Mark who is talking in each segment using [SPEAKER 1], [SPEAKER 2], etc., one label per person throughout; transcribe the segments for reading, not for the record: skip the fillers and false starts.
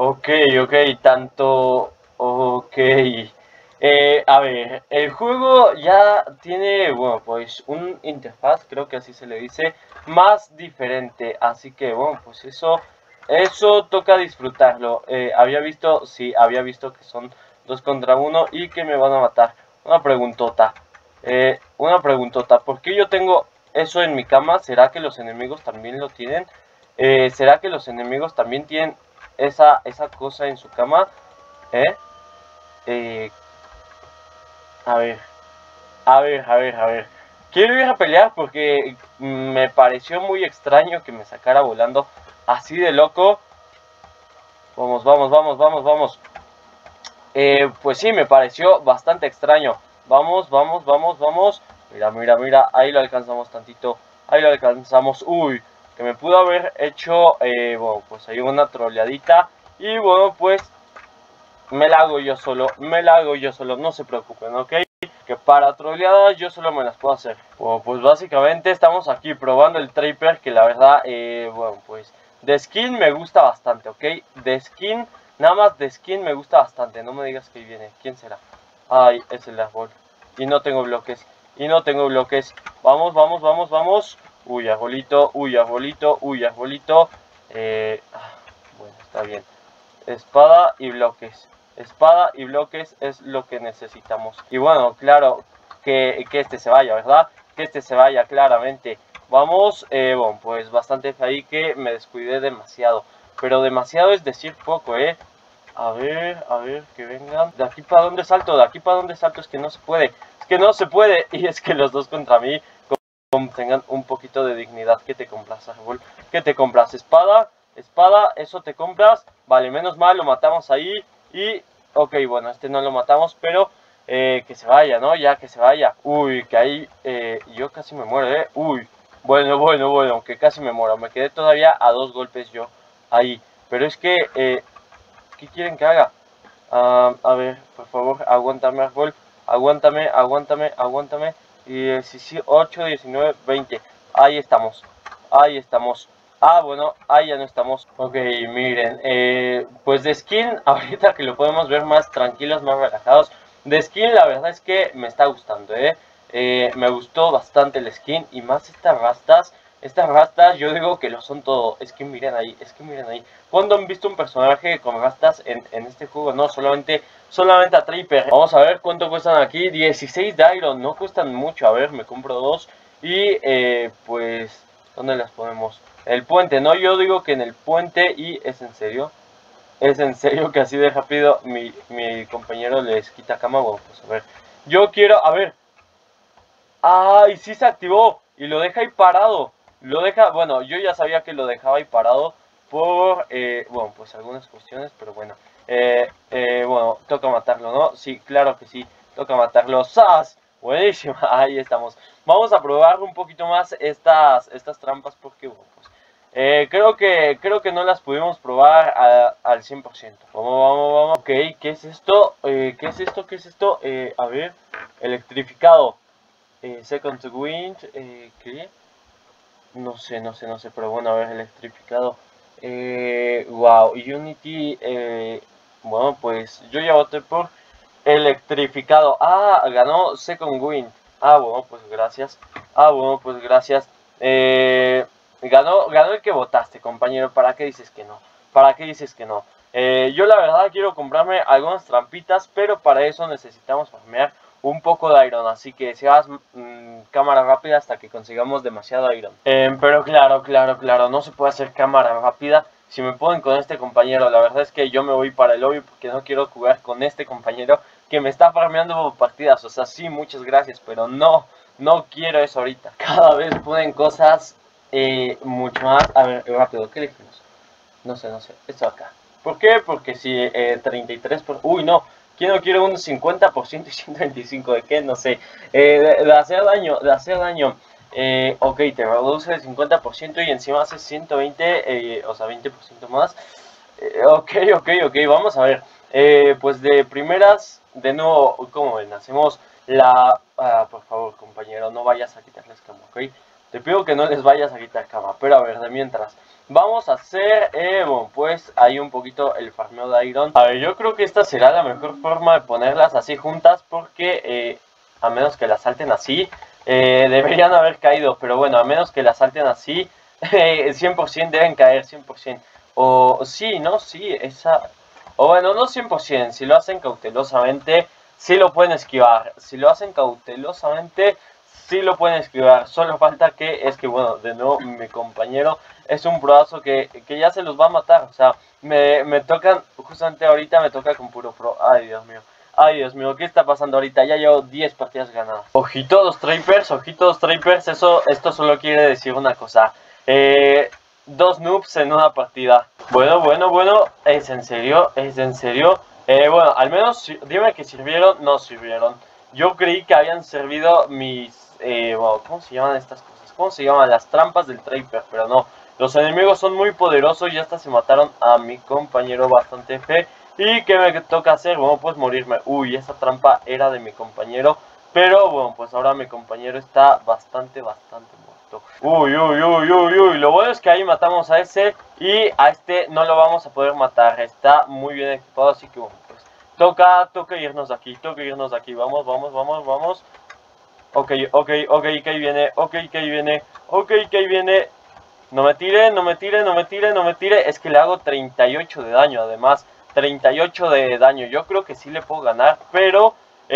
[SPEAKER 1] Ok, ok, tanto... Ok. A ver, el juego ya tiene, bueno, pues un interfaz, creo que así se le dice, más diferente. Así que, bueno, pues eso toca disfrutarlo. Había visto, sí, había visto que son 2 contra 1 y que me van a matar. Una preguntota, ¿por qué yo tengo eso en mi cama? ¿Será que los enemigos también lo tienen? ¿Será que los enemigos también tienen esa cosa en su cama? ¿Eh? Eh, a ver, a ver. Quiero ir a pelear porque me pareció muy extraño que me sacara volando así de loco. Vamos, vamos, vamos, vamos, vamos. Pues sí, me pareció bastante extraño. Vamos, vamos, vamos, vamos. Mira, mira, mira. Ahí lo alcanzamos tantito. Ahí lo alcanzamos. Uy, que me pudo haber hecho, bueno, pues ahí una troleadita. Y bueno, pues me la hago yo solo. Me la hago yo solo. No se preocupen, ¿ok? Que para troleadas yo solo me las puedo hacer. Bueno, pues básicamente estamos aquí probando el Trapper, que la verdad, bueno, pues de skin me gusta bastante, ¿ok? De skin, nada más de skin me gusta bastante. No me digas que viene. ¿Quién será? Ay, es el árbol. Y no tengo bloques. Y no tengo bloques. Vamos, vamos, vamos, vamos. Uy, arbolito, uy, arbolito, uy, arbolito. Bueno, está bien. Espada y bloques. Espada y bloques es lo que necesitamos. Y bueno, claro, que este se vaya, ¿verdad? Que este se vaya, claramente. Vamos, bueno, pues bastante ahí que me descuidé demasiado. Pero demasiado es decir poco, ¿eh? A ver, que vengan. ¿De aquí para dónde salto? ¿De aquí para dónde salto? Es que no se puede. Es que no se puede. Y es que los dos contra mí tengan un poquito de dignidad. ¿Qué te compras, árbol? ¿Qué te compras? ¿Espada? Espada, eso te compras. Vale, menos mal, lo matamos ahí. Y, ok, bueno, este no lo matamos, pero que se vaya, ¿no? Ya que se vaya. Uy, que ahí yo casi me muero, ¿eh? Uy, bueno, bueno, bueno, que casi me muero. Me quedé todavía a 2 golpes yo ahí. Pero es que, ¿qué quieren que haga? A ver, por favor, aguántame, árbol. Aguántame, aguántame, aguántame. 18, 19, 20. Ahí estamos. Ahí estamos. Ah, bueno, ahí ya no estamos. Ok, miren. Pues de skin, ahorita que lo podemos ver más tranquilos, más relajados. De skin, la verdad es que me está gustando, me gustó bastante el skin. Y más estas rastas. Estas rastas yo digo que lo son todo. Es que miren ahí, es que miren ahí. ¿Cuándo han visto un personaje con rastas en este juego? No, solamente a Trapper. Vamos a ver cuánto cuestan aquí. 16 de Iron, no cuestan mucho. A ver, me compro 2. Y pues, ¿dónde las ponemos? El puente, ¿no? Yo digo que en el puente. Y es en serio. Es en serio que así de rápido mi compañero les quita cama. Bueno, pues a ver. Yo quiero, a ver. ¡Ay! Sí se activó. Y lo deja ahí parado. Lo deja, bueno, yo ya sabía que lo dejaba ahí parado por, bueno, pues algunas cuestiones, pero bueno. Bueno, toca matarlo, ¿no? Sí, claro que sí, toca matarlo. ¡Sas! Buenísima, ahí estamos. Vamos a probar un poquito más estas trampas porque, bueno, pues, creo que no las pudimos probar al 100%. Vamos, vamos, vamos. Ok, ¿qué es esto? ¿Qué es esto? ¿Qué es esto? A ver, electrificado. Second Wind, ¿qué? No sé, no sé, no sé, pero bueno, a ver, electrificado. Wow, Unity, bueno, pues yo ya voté por electrificado. Ah, ganó Second Wind. Ah, bueno, pues gracias. Ah, bueno, pues gracias. Ganó el que votaste, compañero. ¿Para qué dices que no? ¿Para qué dices que no? Yo la verdad quiero comprarme algunas trampitas, pero para eso necesitamos farmear un poco de iron, así que si vas cámara rápida hasta que consigamos demasiado iron. Pero claro, claro, claro, no se puede hacer cámara rápida si me ponen con este compañero. La verdad es que yo me voy para el lobby porque no quiero jugar con este compañero que me está farmeando partidas. O sea, sí, muchas gracias, pero no quiero eso ahorita. Cada vez ponen cosas mucho más. A ver, rápido, ¿qué elegimos? No sé, esto acá. ¿Por qué? Porque si 33%... Uy, no. ¿Quién no quiere un 50% y 125%? ¿De qué? No sé. De hacer daño, ok, te reduce el 50% y encima hace 120, o sea, 20% más. Ok, vamos a ver. Pues de primeras, de nuevo, ¿cómo ven? Hacemos la... por favor, compañero, no vayas a quitarle escama, ¿ok? Te pido que no les vayas a quitar cama. Pero a ver, de mientras, vamos a hacer, bueno, pues ahí un poquito el farmeo de Iron. A ver, yo creo que esta será la mejor forma de ponerlas así juntas, porque a menos que las salten así, deberían haber caído. Pero bueno, a menos que las salten así, 100% deben caer, 100%. O sí, ¿no? Sí, esa... O bueno, no 100%, si lo hacen cautelosamente, sí lo pueden esquivar. Si lo hacen cautelosamente, sí lo pueden esquivar. Solo falta que, es que bueno, de nuevo mi compañero es un broazo que ya se los va a matar. O sea, me tocan, justamente ahorita me toca con puro pro. Ay, Dios mío. Ay, Dios mío, ¿qué está pasando ahorita? Ya llevo 10 partidas ganadas. Ojito los Trapers, esto solo quiere decir una cosa. 2 noobs en una partida. Bueno, ¿es en serio? ¿Es en serio? Bueno, al menos dime que sirvieron. No sirvieron. Yo creí que habían servido mis... bueno, ¿cómo se llaman estas cosas? ¿Cómo se llaman? Las trampas del Traper, pero no. Los enemigos son muy poderosos y hasta se mataron a mi compañero bastante fe. ¿Y qué me toca hacer? Bueno, pues morirme. Uy, esa trampa era de mi compañero. Pero bueno, pues ahora mi compañero está bastante muerto. Uy, lo bueno es que ahí matamos a ese y a este no lo vamos a poder matar. Está muy bien equipado, así que bueno, pues toca irnos de aquí, vamos. Ok, que ahí viene. No me tire. Es que le hago 38 de daño, además. 38 de daño. Yo creo que sí le puedo ganar, pero...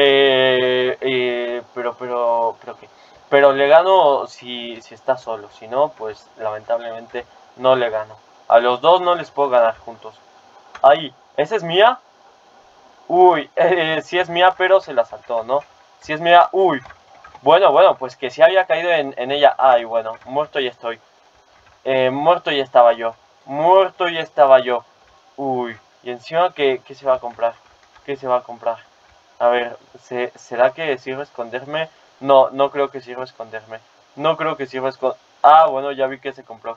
[SPEAKER 1] Pero le gano si está solo. Si no, pues lamentablemente no le gano. A los dos no les puedo ganar juntos. Ahí, ¿esa es mía? Uy, sí es mía, pero se la saltó, ¿no? Si es mía, uy. Bueno, pues que sí había caído en ella. Ay, bueno, muerto ya estoy. Muerto ya estaba yo. Uy, y encima, ¿qué se va a comprar? A ver, ¿será que sirve esconderme? No creo que sirva esconderme. Ah, bueno, ya vi que se compró.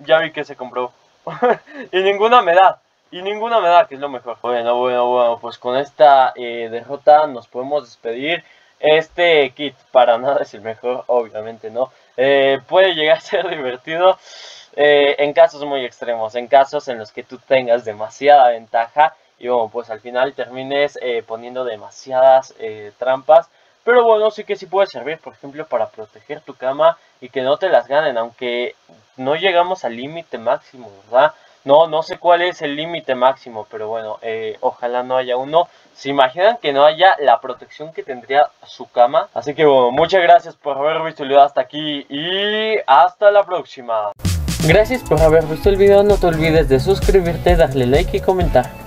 [SPEAKER 1] Y ninguna me da. Que es lo mejor. Bueno, pues con esta derrota nos podemos despedir. Este kit para nada es el mejor, obviamente no. Puede llegar a ser divertido en casos muy extremos, en casos en los que tú tengas demasiada ventaja y bueno, pues al final termines poniendo demasiadas trampas. Pero bueno, sí que sí puede servir, por ejemplo, para proteger tu cama y que no te las ganen, aunque no llegamos al límite máximo, ¿verdad? No sé cuál es el límite máximo, pero bueno, ojalá no haya uno. ¿Se imaginan que no haya la protección que tendría su cama? Así que bueno, muchas gracias por haber visto el video hasta aquí y hasta la próxima.
[SPEAKER 2] Gracias por haber visto el video, no te olvides de suscribirte, darle like y comentar.